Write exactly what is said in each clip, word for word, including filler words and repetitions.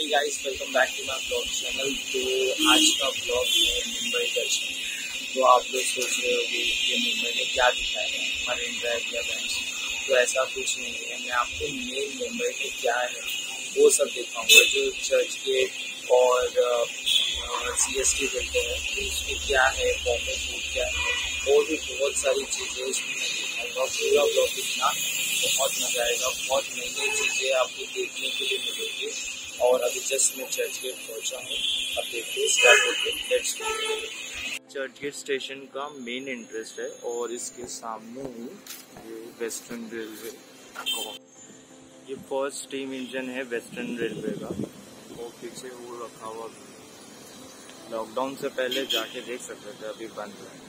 Hey guys, welcome back to my blog channel. तो आज का ब्लॉग है मुंबई दर्शन। तो आप लोग सोच रहे होंगे कि मुंबई में क्या दिखाएगा, मरीन ड्राइव या बेंच। तो ऐसा कुछ नहीं है। मैं आपको मेन मुंबई में क्या है वो सब दिखाऊंगा, जो चर्च गेट और सी एस टी बोलते हैं तो उसमें क्या है, बॉम्बे फूड क्या है, और भी बहुत सारी चीज़ें उसमें मैं दिखाऊँगा। पूरा ब्लॉग दिखना, बहुत मज़ा आएगा। बहुत नई नई चीज़ें आपको देखने के लिए मिलेंगी। और अभी जस्ट मैं चर्च गेट पहुंचा हूँ। अब देखते स्टार्ट होते let's go. Churchgate station का मेन इंटरेस्ट है और इसके सामने ही ये वेस्टर्न रेलवे, ये फर्स्ट स्टीम इंजन है वेस्टर्न रेलवे का। और पीछे वो रखा हुआ, लॉकडाउन से पहले जाके देख सकते थे, अभी बंद है।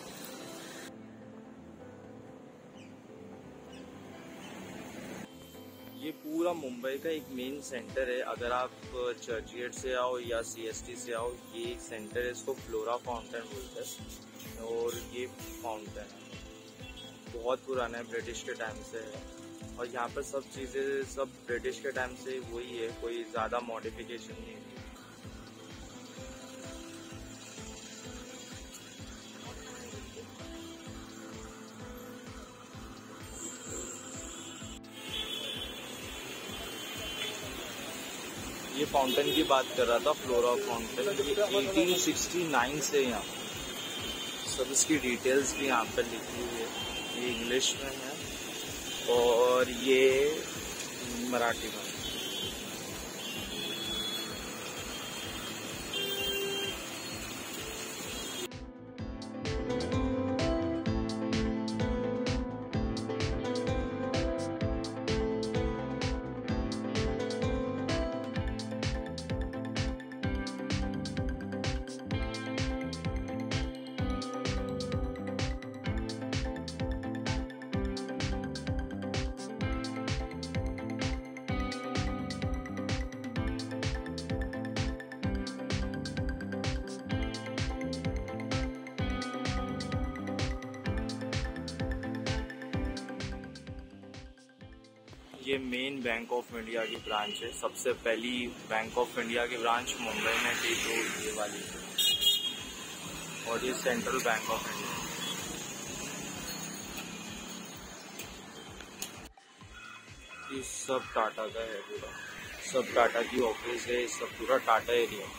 ये पूरा मुंबई का एक मेन सेंटर है। अगर आप चर्च गेट से आओ या सी एस टी से आओ, ये एक सेंटर है, इसको फ्लोरा फाउंटेन बोलते हैं। और ये फाउंटेन बहुत पुराना है, ब्रिटिश के टाइम से है। और यहाँ पर सब चीज़ें सब ब्रिटिश के टाइम से वही है, कोई ज़्यादा मॉडिफिकेशन नहीं है। ये फाउंटेन की बात कर रहा था, फ्लोरा फाउंटेन। ये अठारह सौ उनहत्तर से यहाँ सब इसकी डिटेल्स भी यहाँ पर लिखी हुई है। ये इंग्लिश में है और ये मराठी में। ये मेन बैंक ऑफ इंडिया की ब्रांच है। सबसे पहली बैंक ऑफ इंडिया की ब्रांच मुंबई में थी, तो ये वाली थी। और ये सेंट्रल बैंक ऑफ इंडिया। ये सब टाटा का है, पूरा सब टाटा की ऑफिस है, सब पूरा टाटा एरिया।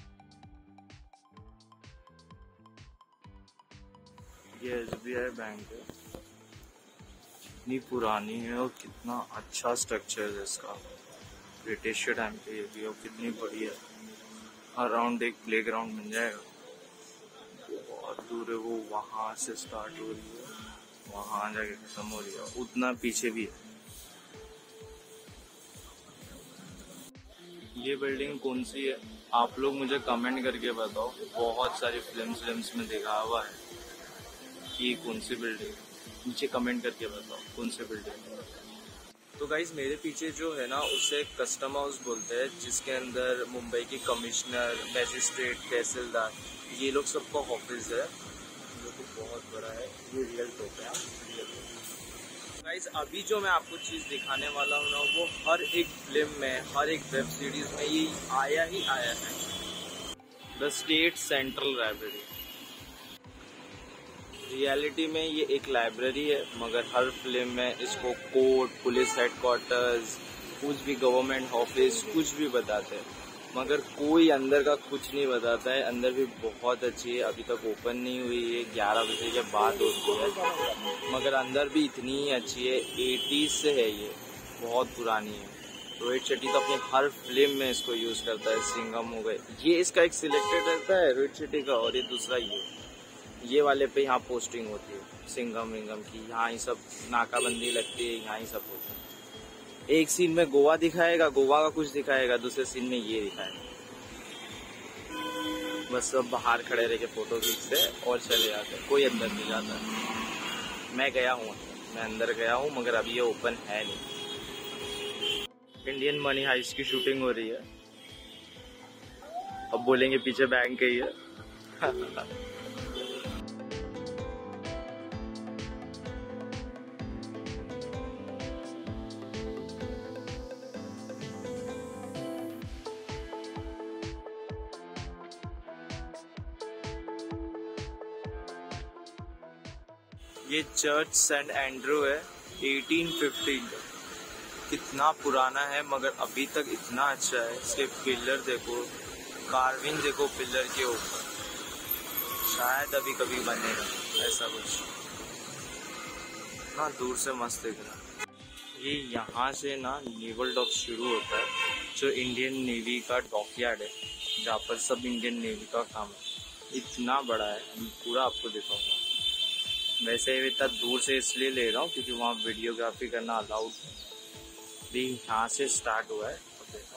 ये एस बी आई बैंक है। कितनी पुरानी है और कितना अच्छा स्ट्रक्चर है इसका, ब्रिटिश के टाइम पे ये भी। और कितनी बड़ी है, अराउंड एक प्ले ग्राउंड मिल जाएगा। बहुत दूर है वो, वहाँ से स्टार्ट हो रही है, वहाँ जाके खत्म हो रही है, उतना पीछे भी है। ये बिल्डिंग कौन सी है आप लोग मुझे कमेंट करके बताओ। बहुत सारी फिल्म फिल्म्स में देखा हुआ है कि कौन सी बिल्डिंग, नीचे कमेंट करके बताओ कौन से बिल्डिंग। तो गाइज मेरे पीछे जो है ना, उसे कस्टम हाउस बोलते हैं, जिसके अंदर मुंबई की कमिश्नर, मैजिस्ट्रेट, तहसीलदार, ये लोग सबका ऑफिस है, जो कि बहुत बड़ा है। ये रियल टॉप है गाइज। अभी जो मैं आपको चीज़ दिखाने वाला हूँ ना, वो हर एक फिल्म में, हर एक वेब सीरीज में ये आया ही आया है। The state central library. Reality में ये एक लाइब्रेरी है, मगर हर फिल्म में इसको कोर्ट, पुलिस हेडक्वार्टर्स, कुछ भी गवर्नमेंट ऑफिस कुछ भी बताते हैं, मगर कोई अंदर का कुछ नहीं बताता है। अंदर भी बहुत अच्छी है, अभी तक ओपन नहीं हुई है, ग्यारह बजे के बाद होती है, मगर अंदर भी इतनी ही अच्छी है। एटीज़ से है ये, बहुत पुरानी है। रोहित शेट्टी तो अपनी हर फिल्म में इसको यूज करता है। सिंघम हो गए, ये इसका एक सिलेक्टेड रहता है रोहित शेट्टी का, और ये दूसरा ये ये वाले पे यहाँ पोस्टिंग होती है सिंघम विंगम की। यहाँ ही सब नाकाबंदी लगती है, यहाँ ही सब होता है। एक सीन में गोवा दिखाएगा, गोवा का कुछ दिखाएगा, दूसरे सीन में ये दिखाएगा। बस सब बाहर खड़े रह के फोटो खींचते और चले जाते, कोई अंदर नहीं जाता। मैं गया हूँ, मैं अंदर गया हूँ, मगर अभी ये ओपन है नहीं। इंडियन मनी हाइस्ट की शूटिंग हो रही है। अब बोलेंगे पीछे बैंक ही है। ये चर्च सेंट एंड्रू है, एटीन फिफ्टीन का। कितना पुराना है मगर अभी तक इतना अच्छा है। इसके पिलर देखो, कार्विंग देखो पिलर के ऊपर, शायद अभी कभी बनेगा ऐसा कुछ ना। दूर से मस्त दिख रहा है। ये यहाँ से ना नेवल डॉक शुरू होता है, जो इंडियन नेवी का डॉकयार्ड है, जहाँ पर सब इंडियन नेवी का काम है। इतना बड़ा है, मैं पूरा आपको दिखाऊंगा। वैसे इतना दूर से इसलिए ले रहा हूँ क्योंकि वहाँ वीडियोग्राफी करना अलाउड है। भी यहाँ से स्टार्ट हुआ है, अब देखो।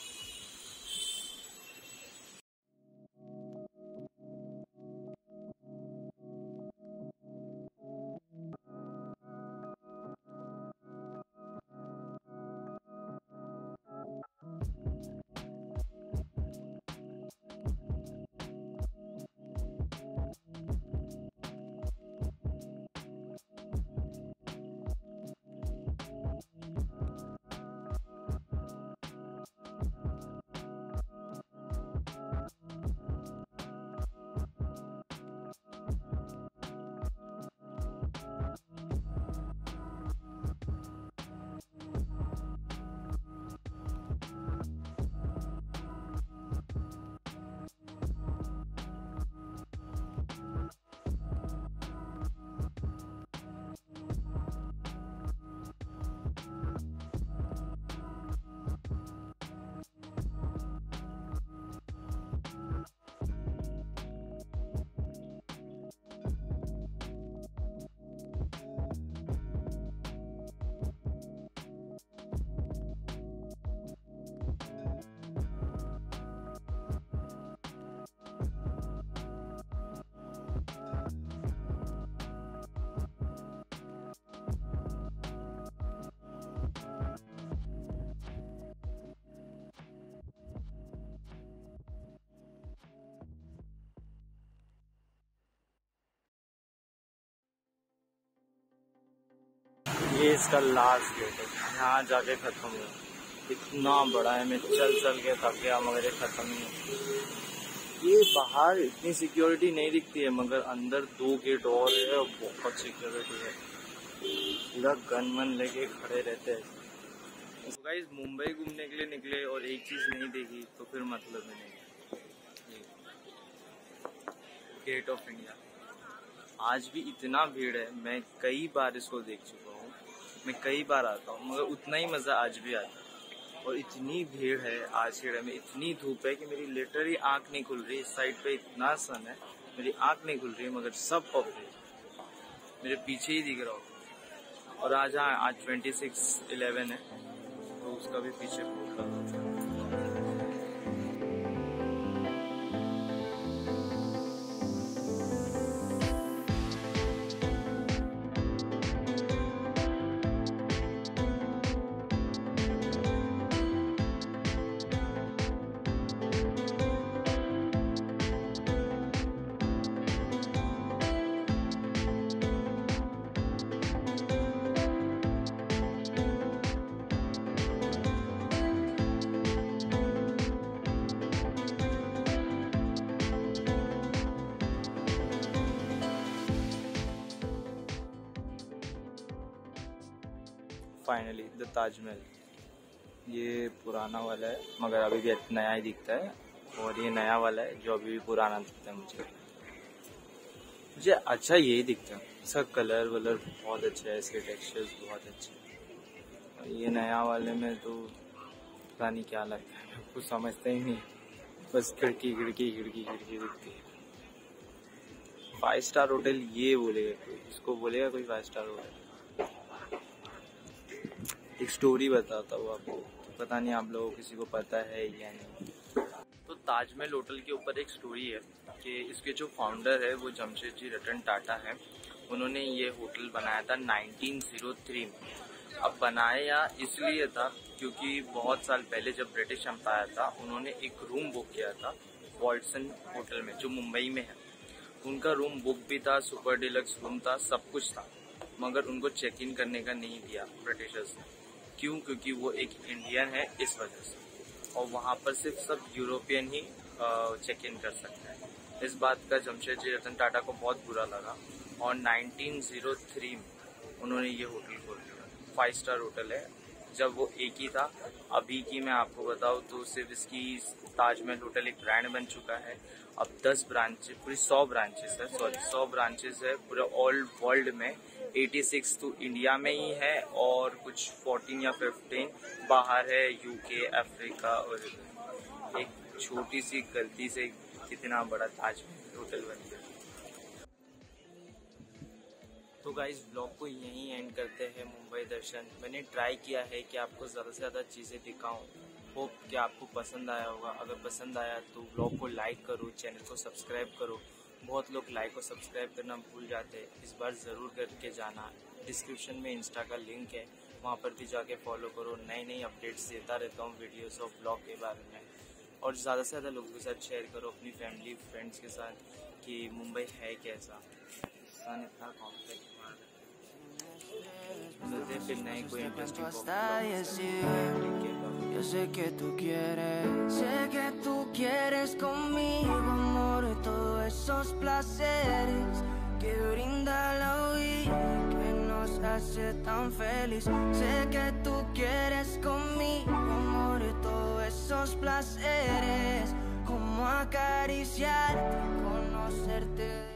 ये इसका लास्ट गेट है, यहाँ जाके खत्म हुआ। इतना बड़ा है, मैं चल चल के थक गया मगर ये खत्म नहीं है। ये बाहर इतनी सिक्योरिटी नहीं दिखती है मगर अंदर दो गेट और है और बहुत सिक्योरिटी है। पूरा गन वन लेके खड़े रहते हैं। तो गाइस मुंबई घूमने के लिए निकले और एक चीज नहीं देखी तो फिर मतलब ही नहीं। गेट ऑफ इंडिया आज भी इतना भीड़ है, मैं कई बार इसको देख चुका हूँ, मैं कई बार आता हूँ मगर उतना ही मजा आज भी आता है। और इतनी भीड़ है आज के टाइम में, इतनी धूप है कि मेरी लिटरली आंख नहीं खुल रही। इस साइड पे इतना सन है, मेरी आंख नहीं खुल रही है मगर सब पब्लिक मेरे पीछे ही दिख रहा हो। और आज हाँ आज ट्वेंटी सिक्स इलेवन है तो उसका भी पीछे फूट रहा था। फाइनली द ताजमहल, ये पुराना वाला है मगर अभी भी नया ही दिखता है। और ये नया वाला है जो अभी भी पुराना दिखता है। मुझे मुझे अच्छा यही दिखता है, इसका कलर वलर बहुत अच्छा है, इसके टेक्सचर्स बहुत अच्छे हैं। और ये नया वाले में तो पता नहीं क्या लगता है, कुछ समझते ही नहीं, बस खिड़की खिड़की खिड़की खिड़की दिखती है। फाइव स्टार होटल ये बोलेगा कोई, इसको बोलेगा कोई फाइव स्टार होटल। एक स्टोरी बताता हूँ आपको, पता नहीं आप लोगों को किसी को पता है या नहीं। तो ताजमहल होटल के ऊपर एक स्टोरी है कि इसके जो फाउंडर है वो जमशेदजी रतन टाटा है। उन्होंने ये होटल बनाया था नाइनटीन ओ थ्री में। अब बनाया इसलिए था क्योंकि बहुत साल पहले जब ब्रिटिश एम्पायर था उन्होंने एक रूम बुक किया था वॉल्टसन होटल में जो मुंबई में है। उनका रूम बुक भी था, सुपर डिलक्स रूम था, सब कुछ था, मगर उनको चेक इन करने का नहीं दिया ब्रिटिशर्स ने। क्यों? क्योंकि वो एक इंडियन है इस वजह से, और वहाँ पर सिर्फ सब यूरोपियन ही चेक इन कर सकते हैं। इस बात का जमशेदजी रतन टाटा को बहुत बुरा लगा और नाइनटीन ज़ीरो थ्री में उन्होंने ये होटल खोल दिया। फाइव स्टार होटल है। जब वो एक ही था, अभी की मैं आपको बताऊँ तो सिर्फ इसकी ताजमहल होटल एक ब्रांड बन चुका है। अब दस ब्रांचेस, पूरी सौ ब्रांचेस है, सॉरी सौ ब्रांचेस है पूरे ऑल वर्ल्ड में। छियासी तो इंडिया में ही है और कुछ चौदह या पंद्रह बाहर है, यूके, अफ्रीका। और एक छोटी सी गलती से कितना बड़ा ताजमहल होटल बन गया। तो गाइस ब्लॉग को यहीं एंड करते हैं। मुंबई दर्शन मैंने ट्राई किया है कि आपको ज़्यादा से ज़्यादा चीज़ें दिखाऊं। होप कि आपको पसंद आया होगा। अगर पसंद आया तो ब्लॉग को लाइक करो, चैनल को सब्सक्राइब करो। बहुत लोग लाइक और सब्सक्राइब करना भूल जाते हैं, इस बार ज़रूर करके जाना। डिस्क्रिप्शन में इंस्टा का लिंक है, वहाँ पर भी जाके फॉलो करो। नई नई अपडेट्स देता रहता हूँ वीडियोस और ब्लॉग के बारे में। और ज़्यादा से ज़्यादा लोगों के साथ शेयर करो, अपनी फैमिली फ्रेंड्स के साथ, कि मुंबई है कैसा। सन इतना कॉम्प्लेक्स मिलते फिर नए कोई Yo sé que tú quieres, sé que tú quieres conmigo, amor, todos esos placeres que brinda la vida, que nos hace tan feliz. Sé que tú quieres conmigo, amor, todos esos placeres, como acariciarte, conocerte.